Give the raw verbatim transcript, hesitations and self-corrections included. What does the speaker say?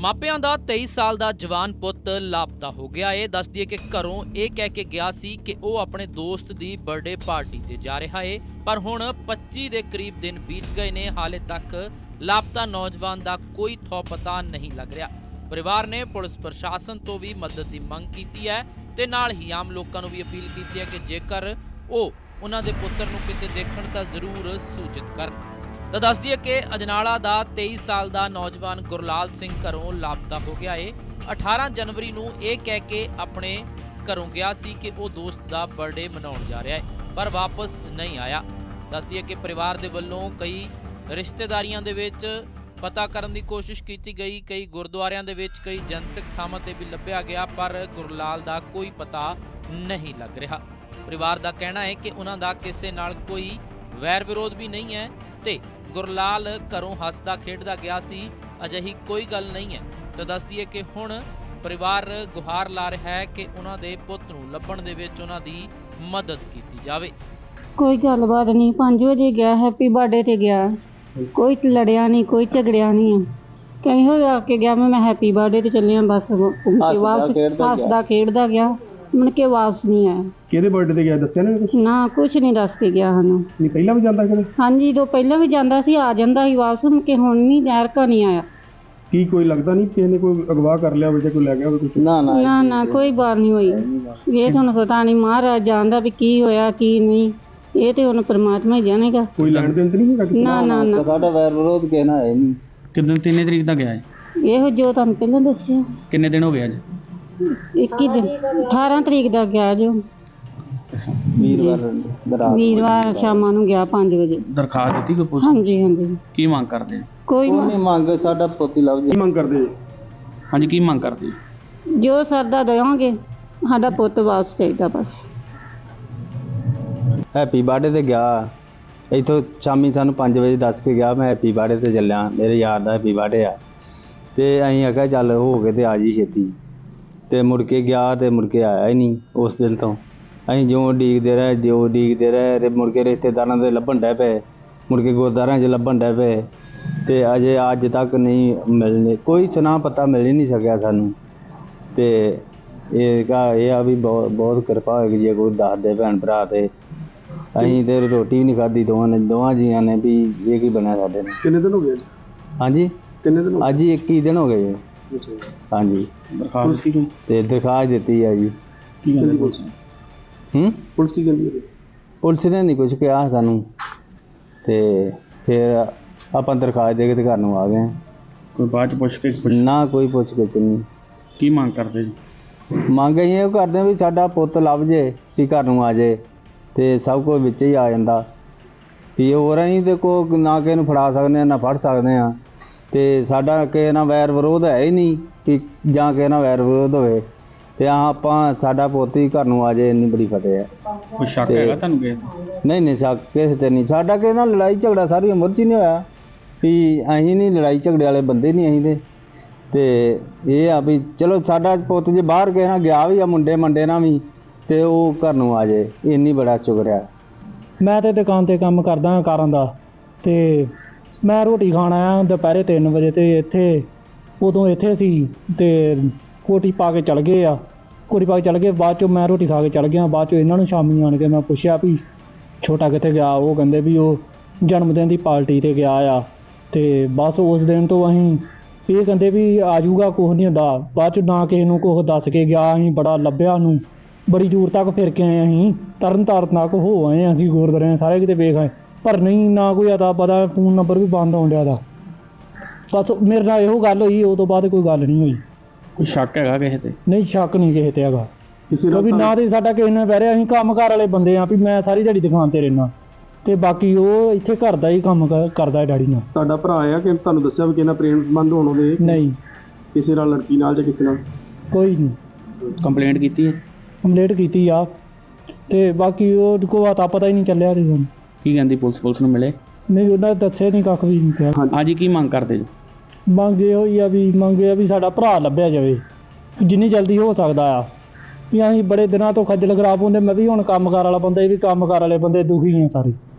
ਮਾਪਿਆਂ ਦਾ तेईस ਸਾਲ ਦਾ ਜਵਾਨ ਪੁੱਤ ਲਾਪਤਾ ਹੋ ਗਿਆ ਏ। ਦੱਸ ਦਈਏ ਕਿ ਘਰੋਂ ਇਹ ਕਹਿ ਕੇ ਗਿਆ ਸੀ ਕਿ ਉਹ ਆਪਣੇ ਦੋਸਤ ਦੀ ਬਰਥਡੇ ਪਾਰਟੀ ਤੇ ਜਾ ਰਿਹਾ ਏ, ਪਰ ਹੁਣ पच्चीस ਦੇ ਕਰੀਬ ਦਿਨ ਬੀਤ ਗਏ ਨੇ, ਹਾਲੇ ਤੱਕ ਲਾਪਤਾ ਨੌਜਵਾਨ ਦਾ ਕੋਈ ਥੋ ਪਤਾ ਨਹੀਂ ਲੱਗ ਰਿਹਾ। ਪਰਿਵਾਰ ਨੇ ਪੁਲਿਸ ਪ੍ਰਸ਼ਾਸਨ ਤੋਂ ਵੀ ਮਦਦ ਦੀ ਮੰਗ ਕੀਤੀ ਹੈ ਤੇ ਨਾਲ ਹੀ ਆਮ ਲੋਕਾਂ ਨੂੰ ਵੀ ਅਪੀਲ ਕੀਤੀ ਹੈ ਕਿ ਜੇਕਰ ਉਹ ਉਹਨਾਂ ਦੇ ਪੁੱਤਰ ਨੂੰ ਕਿਤੇ ਦੇਖਣ ਤਾਂ ਜ਼ਰੂਰ ਸੂਚਿਤ ਕਰਨ। ਤਾਂ ਦੱਸ ਦਈਏ ਕਿ ਅਜਨਾਲਾ ਦਾ तेईस ਸਾਲ ਦਾ ਨੌਜਵਾਨ ਗੁਰਲਾਲ ਸਿੰਘ ਘਰੋਂ ਲਾਪਤਾ ਹੋ ਗਿਆ ਏ। अठारह जनवरी ਨੂੰ ਇਹ ਕਹਿ ਕੇ ਆਪਣੇ ਘਰੋਂ ਗਿਆ ਸੀ ਕਿ ਉਹ ਦੋਸਤ ਦਾ ਬਰਥਡੇ ਮਨਾਉਣ ਜਾ ਰਿਹਾ ਹੈ, ਪਰ ਵਾਪਸ ਨਹੀਂ ਆਇਆ। ਦੱਸ ਦਈਏ ਕਿ ਪਰਿਵਾਰ ਦੇ ਵੱਲੋਂ ਕਈ ਰਿਸ਼ਤੇਦਾਰੀਆਂ ਦੇ ਵਿੱਚ ਪਤਾ ਕਰਨ ਦੀ ਕੋਸ਼ਿਸ਼ ਕੀਤੀ ਗਈ, ਕਈ ਗੁਰਦੁਆਰਿਆਂ ਦੇ ਵਿੱਚ, ਕਈ ਜਨਤਕ ਥਾਵਾਂ ਤੇ ਵੀ ਲੱਭਿਆ ਗਿਆ, ਪਰ ਗੁਰਲਾਲ ਦਾ ਕੋਈ ਪਤਾ ਨਹੀਂ ਲੱਗ ਰਿਹਾ। ਪਰਿਵਾਰ ਦਾ ਕਹਿਣਾ ਹੈ ਕਿ ਉਹਨਾਂ ਦਾ ਕਿਸੇ ਨਾਲ ਕੋਈ ਵੈਰ ਵਿਰੋਧ ਵੀ ਨਹੀਂ ਹੈ ਤੇ ਗੁਰਲਾਲ ਘਰੋਂ ਹੱਸਦਾ ਖੇਡਦਾ ਗਿਆ ਸੀ, ਅਜਿਹੀ ਕੋਈ ਗੱਲ ਨਹੀਂ ਹੈ। ਤਾਂ ਦੱਸ ਦਈਏ ਕਿ ਹੁਣ ਪਰਿਵਾਰ ਗੁਹਾਰ ਲਾ ਰਿਹਾ ਹੈ ਕਿ ਉਹਨਾਂ ਦੇ ਪੁੱਤ ਨੂੰ ਲੱਭਣ ਦੇ ਵਿੱਚ ਉਹਨਾਂ ਦੀ ਮਦਦ ਕੀਤੀ ਜਾਵੇ। ਕੋਈ ਗੱਲਬਾਤ ਨਹੀਂ, ਪੰਜ ਵਜੇ ਗਿਆ, ਹੈਪੀ ਬਰਥਡੇ ਤੇ ਗਿਆ, ਕੋਈ ਲੜਿਆ ਨਹੀਂ, ਕੋਈ ਝਗੜਿਆ ਨਹੀਂ ਹੈ। ਕਹੀਂ ਹੋ ਆ ਕੇ ਗਿਆ, ਮੈਂ ਹੈਪੀ ਬਰਥਡੇ ਤੇ ਚੱਲਿਆ, ਬਸ ਵਾਪਸ ਹੱਸਦਾ ਖੇਡਦਾ ਗਿਆ, ਮੁੜ ਕੇ ਵਾਪਸ ਨਹੀਂ ਆਇਆ। ਕਿਹਦੇ ਬਰਥਡੇ ਤੇ ਗਿਆ ਦੱਸਿਆ ਨਾ ਕੁਛ? ਨਾ ਕੁਛ ਨਹੀਂ ਦੱਸ ਕੇ ਗਿਆ ਸਾਨੂੰ। ਨਹੀਂ ਪਹਿਲਾਂ ਵੀ ਜਾਂਦਾ ਕਦੇ? ਹਾਂਜੀ, ਦੋ ਪਹਿਲਾਂ ਵੀ ਜਾਂਦਾ ਸੀ, ਆ ਜਾਂਦਾ ਸੀ ਵਾਪਸ, ਮੁੜ ਕੇ ਹੁਣ ਨਹੀਂ ਜ਼ਹਿਰ ਕਾ ਨਹੀਂ ਆਇਆ। ਕੀ ਕੋਈ ਲੱਗਦਾ ਨਹੀਂ ਕਿਸੇ ਨੇ ਕੋਈ ਅਗਵਾ ਕਰ ਲਿਆ ਹੋਵੇ ਜਾਂ ਕੋਈ ਲੈ ਗਿਆ ਹੋਵੇ ਕੁਛ? ਨਾ ਨਾ ਨਾ ਨਾ ਕੋਈ ਬਾਤ ਨਹੀਂ ਹੋਈ। ਇਹ ਤੁਹਾਨੂੰ ਪਤਾ ਨਹੀਂ, ਮਹਾਰਾਜ ਜਾਣਦਾ ਵੀ ਕੀ ਹੋਇਆ ਕੀ ਨਹੀਂ, ਇਹ ਤੇ ਹੁਣ ਪਰਮਾਤਮਾ ਹੀ ਜਾਣੇਗਾ। ਕੋਈ ਲੈਣ ਦੇਣ ਤੇ ਨਹੀਂ ਹੈਗਾ ਕਿਸੇ ਨਾ ਨਾ ਨਾ ਸਾਡਾ ਵੈਰ ਵਿਰੋਧ ਕਹਿਣਾ ਹੈ ਨਹੀਂ। ਕਿੰਨੇ ਤਿੰਨੇ ਤਰੀਕ ਦਾ ਗਿਆ ਹੈ? ਇਹੋ ਜੋ ਤੁਹਾਨੂੰ ਪਹਿਲਾਂ ਦੱਸਿਆ। ਕਿੰਨੇ ਦਿਨ ਹੋ ਗਏ ਅੱਜ? ਇੱਕੀ ਦਿਨ, ਅਠਾਰਾਂ ਤਰੀਕ ਦਾ ਗਿਆ ਜੋ ਵੀਰਵਾਰ ਵੀਰਵਾਰ ਸ਼ਾਮਾਂ ਨੂੰ ਗਿਆ ਪੰਜ ਵਜੇ। ਦਰਖਾਸਤ ਦਿੱਤੀ ਕੋਈ ਪੁਲਿਸ? ਹਾਂਜੀ ਹਾਂਜੀ। ਕੀ ਮੰਗ ਕਰਦੇ? ਕੋਈ ਨਹੀਂ ਮੰਗ, ਸਾਡਾ ਪੋਤੀ ਲੱਭ ਕੀ ਮੰਗ ਕਰਦੇ ਜੀ? ਹਾਂਜੀ, ਕੀ ਮੰਗ ਕਰਦੇ? ਜੋ ਸਰਦਾ ਦੇਵਾਂਗੇ, ਸਾਡਾ ਪੁੱਤ ਵਾਪਸ ਚਾਹੀਦਾ ਬਸ। ਹੈਪੀ ਬਰਥਡੇ ਤੇ ਗਿਆ, ਇੱਥੋਂ ਸ਼ਾਮੀ ਸਾਨੂੰ ਪੰਜ ਵਜੇ ਦੱਸ ਕੇ ਗਿਆ ਮੈਂ ਹੈਪੀ ਬਰਥਡੇ ਤੇ ਚੱਲਿਆ, ਮੇਰੇ ਯਾਰ ਦਾ ਹੈਪੀ ਬਰਥਡੇ ਆ। ਤੇ ਅਸੀਂ ਆਖਿਆ ਚੱਲ ਹੋ ਕੇ ਤੇ ਆ ਜੀ ਛੇਤੀ, ਤੇ ਮੁੜ ਕੇ ਗਿਆ ਤੇ ਮੁੜ ਕੇ ਆਇਆ ਹੀ ਨਹੀਂ। ਉਸ ਦਿਨ ਤੋਂ ਅਸੀਂ ਜਿਉਂ ਉਡੀਕਦੇ ਰਹੇ ਜਿਉਂ ਉਡੀਕਦੇ ਰਹੇ ਮੁੜ ਕੇ ਰਿਸ਼ਤੇਦਾਰਾਂ ਦੇ ਲੱਭਣ ਡੈ ਪਏ, ਮੁੜ ਕੇ ਗੁਰਦੁਆਰਿਆਂ 'ਚ ਲੱਭਣ ਡੈ ਪਏ, ਤੇ ਅਜੇ ਅੱਜ ਤੱਕ ਨਹੀਂ ਮਿਲਣੇ, ਕੋਈ ਸੁਨਾ ਪਤਾ ਮਿਲ ਹੀ ਨਹੀਂ ਸਕਿਆ ਸਾਨੂੰ। ਤੇ ਇਹ ਕਾ ਇਹ ਆ ਵੀ ਬਹੁਤ ਬਹੁਤ ਕਿਰਪਾ ਹੋਏਗੀ ਜੇ ਕੋਈ ਦੱਸ ਦੇ ਭੈਣ ਭਰਾ। ਤੇ ਅਸੀਂ ਤੇ ਰੋਟੀ ਵੀ ਨਹੀਂ ਖਾਧੀ ਦੋਵਾਂ ਨੇ, ਦੋਵਾਂ ਜੀਆਂ ਨੇ, ਵੀ ਇਹ ਕੀ ਬਣਿਆ ਸਾਡੇ ਨਾਲ। ਕਿੰਨੇ ਦਿਨ ਹੋ ਗਏ? ਹਾਂਜੀ ਕਿੰਨੇ ਦਿਨ? ਅੱਜ ਹੀ ਇੱਕੀ ਦਿਨ ਹੋ ਗਏ। ਹਾਂਜੀ, ਦਰਖਾਸਤ ਦਿੱਤੀ ਤੇ ਦਰਖਾਸਤ ਦਿੱਤੀ ਹੈ ਜੀ। ਕੀ ਕਹਿੰਦੀ ਪੁਲਿਸ? ਹੂੰ ਪੁਲਿਸ ਕੀ ਕਹਿੰਦੀ ਹੈ? ਪੁਲਿਸ ਨੇ ਨਹੀਂ ਕੁਝ ਕਿਹਾ ਸਾਨੂੰ, ਤੇ ਫਿਰ ਆਪਾਂ ਦਰਖਾਸਤ ਦੇ ਕੇ ਤੇ ਘਰ ਨੂੰ ਆ ਗਏ। ਕੋਈ ਬਾਅਦ ਚ ਪੁੱਛ ਕੇ ਪੁੱਛ- ਨਾ ਕੋਈ ਪੁੱਛ ਕੇ ਨਹੀਂ। ਕੀ ਮੰਗ ਕਰਦੇ ਜੀ? ਮੰਗ ਅਸੀਂ ਇਹ ਕਰਦੇ ਵੀ ਸਾਡਾ ਪੁੱਤ ਲੱਭ ਜੇ, ਵੀ ਘਰ ਨੂੰ ਆ ਜੇ, ਤੇ ਸਭ ਕੁਝ ਵਿੱਚ ਹੀ ਆ ਜਾਂਦਾ। ਵੀ ਹੋਰ ਅਸੀਂ ਤੇ ਕੋ ਨਾ ਕਿਸੇ ਨੂੰ ਫੜਾ ਸਕਦੇ ਹਾਂ ਨਾ ਫੜ ਸਕਦੇ ਹਾਂ, ਤੇ ਸਾਡਾ ਕਿਸੇ ਨਾਲ ਵੈਰ ਵਿਰੋਧ ਹੈ ਹੀ ਨਹੀਂ ਕਿ ਜਾਂ ਕਿਸੇ ਨਾਲ ਵੈਰ ਵਿਰੋਧ ਹੋਵੇ, ਤੇ ਆ ਆਪਾਂ ਸਾਡਾ ਪੁੱਤ ਹੀ ਘਰ ਨੂੰ ਆ ਜਾਏ, ਇੰਨੀ ਬੜੀ ਫਤਿਹ ਹੈ। ਕੋਈ ਸ਼ੱਕ ਹੈਗਾ ਤੁਹਾਨੂੰ ਕਿਸੇ ਤੇ? ਨਹੀਂ ਨਹੀਂ ਸ਼ੱਕ ਕਿਸੇ ਤੇ ਨਹੀਂ। ਸਾਡਾ ਕਿਸੇ ਨਾਲ ਲੜਾਈ ਝਗੜਾ ਸਾਰੀ ਉਮਰ 'ਚ ਹੀ ਨਹੀਂ ਹੋਇਆ, ਵੀ ਅਸੀਂ ਨਹੀਂ ਲੜਾਈ ਝਗੜੇ ਵਾਲੇ ਬੰਦੇ ਨਹੀਂ ਅਸੀਂ ਤੇ। ਤੇ ਇਹ ਆ ਵੀ ਚਲੋ ਸਾਡਾ ਪੁੱਤ ਜੇ ਬਾਹਰ ਕਿਸੇ ਨਾਲ ਗਿਆ ਵੀ ਆ, ਮੁੰਡੇ ਮੰਡੇ ਨਾਲ ਵੀ, ਤੇ ਉਹ ਘਰ ਨੂੰ ਆ ਜਾਏ, ਇੰਨੀ ਬੜਾ ਸ਼ੁਕਰ ਹੈ। ਮੈਂ ਤੇ ਦੁਕਾਨ ਤੇ ਕੰਮ ਕਰਦਾ ਕਾਰਾਂ ਦਾ, ਤੇ ਮੈਂ ਰੋਟੀ ਖਾਣ ਆਇਆ ਦੁਪਹਿਰੇ ਤਿੰਨ ਵਜੇ, ਤੇ ਇੱਥੇ ਉਦੋਂ ਇੱਥੇ ਸੀ, ਤੇ ਕੋਟੀ ਪਾ ਕੇ ਚਲ ਗਏ ਆ, ਕੋਟੀ ਪਾ ਕੇ ਚਲ ਗਏ। ਬਾਅਦ 'ਚੋਂ ਮੈਂ ਰੋਟੀ ਖਾ ਕੇ ਚਲ ਗਿਆ, ਬਾਅਦ 'ਚੋਂ ਇਹਨਾਂ ਨੂੰ ਸ਼ਾਮੀ ਆਣ ਕੇ ਮੈਂ ਪੁੱਛਿਆ ਵੀ ਛੋਟਾ ਕਿੱਥੇ ਗਿਆ, ਉਹ ਕਹਿੰਦੇ ਵੀ ਉਹ ਜਨਮ ਦਿਨ ਦੀ ਪਾਰਟੀ ਤੇ ਗਿਆ ਆ। ਤੇ ਬਸ ਉਸ ਦਿਨ ਤੋਂ ਅਸੀਂ ਇਹ ਕਹਿੰਦੇ ਵੀ ਆ ਜਾਊਗਾ, ਕੁਛ ਨਹੀਂ ਹੁੰਦਾ। ਬਾਅਦ 'ਚ ਨਾ ਕਿਸੇ ਨੂੰ ਕੁਛ ਦੱਸ ਕੇ ਗਿਆ, ਅਸੀਂ ਬੜਾ ਲੱਭਿਆ ਉਹਨੂੰ, ਬੜੀ ਦੂਰ ਤੱਕ ਫਿਰ ਕੇ ਆਏ, ਅਸੀਂ ਤਰਨ ਤਾਰਨ ਤੱਕ ਹੋ ਆਏ, ਅਸੀਂ ਗੁਰਦੁਆਰੇ ਸਾਰੇ ਕਿਤੇ ਵੇਖ ਆਏ, ਪਰ ਨਹੀਂ, ਨਾ ਕੋਈ ਅਤਾ ਪਤਾ, ਫੋਨ ਨੰਬਰ ਵੀ ਬੰਦ ਆਉਣ ਡਿਆ ਦਾ। ਬਸ ਮੇਰੇ ਨਾਲ ਇਹੋ ਗੱਲ ਹੋਈ, ਉਹ ਤੋਂ ਬਾਅਦ ਕੋਈ ਗੱਲ ਨਹੀਂ ਹੋਈ। ਕੋਈ ਸ਼ੱਕ ਹੈਗਾ ਕਿਸੇ ਤੇ? ਨਹੀਂ, ਸ਼ੱਕ ਨਹੀਂ ਕਿਸੇ ਤੇ ਹੈਗਾ, ਕਿਸੇ ਕਿਉਂਕਿ ਨਾਲ ਨਾ ਤੇ ਸਾਡਾ ਕਿਸੇ ਨਾਲ ਬਹਿ ਰਿਹਾ, ਅਸੀਂ ਕੰਮਕਾਰ ਵਾਲੇ ਬੰਦੇ ਆ, ਵੀ ਮੈਂ ਸਾਰੀ ਦਿਹਾੜੀ ਦੁਕਾਨ ਤੇ ਰਹਿਣਾ, ਤੇ ਬਾਕੀ ਉਹ ਇੱਥੇ ਘਰ ਦਾ ਹੀ ਕੰਮ ਕ- ਕਰਦਾ ਹੈ ਡੈਡੀ ਨਾਲ। ਤੁਹਾਡਾ ਭਰਾ ਆ ਕਿ ਤੁਹਾਨੂੰ ਦੱਸਿਆ ਵੀ ਕਿਸੇ ਨਾਲ ਪ੍ਰੇਮ ਸੰਬੰਧ ਹੋਣ ਉਹਦੇ? ਨਹੀਂ, ਕਿਸੇ ਨਾਲ ਲੜਕੀ ਨਾਲ ਜਾਂ ਕਿਸੇ ਨਾਲ? ਕੋਈ ਨਹੀਂ। ਕੰਪਲੇਂਟ ਕੀਤੀ ਹੈ? ਕੰਪਲੇਂਟ ਕੀਤੀ ਆ, ਤੇ ਬਾਕੀ ਉਹ ਕੋਈ ਅਤਾ ਪਤਾ ਹੀ ਨਹੀਂ ਚੱਲਿਆ। ਤੇ ਕੀ ਕਹਿੰਦੀ ਪੁਲਿਸ? ਪੁਲਿਸ ਨੂੰ ਮਿਲੇ? ਨਹੀਂ, ਉਹਨਾਂ ਦੱਸਿਆ ਨਹੀਂ, ਕੱਖ ਵੀ ਨਹੀਂ ਕਿਹਾ। ਅੱਜ ਕੀ ਮੰਗ ਕਰਦੇ ਜੀ? ਮੰਗ ਇਹ ਹੋਈ ਆ ਵੀ ਮੰਗੇ ਆ ਵੀ ਸਾਡਾ ਭਰਾ ਲੱਭਿਆ ਜਾਵੇ, ਜਿੰਨੀ ਜਲਦੀ ਹੋ ਸਕਦਾ ਆ। ਵੀ ਅਸੀਂ ਬੜੇ ਦਿਨਾਂ ਤੋਂ ਖੱਜਲ ਖਰਾਬ ਹੁੰਦੇ, ਮੈਂ ਵੀ ਹੁਣ ਕੰਮਕਾਰ ਵਾਲਾ ਬੰਦਾ, ਇਹ ਵੀ ਕੰਮਕਾਰ ਵਾਲੇ ਬੰਦੇ ਦੁਖੀ ਆ ਸਾਰੇ।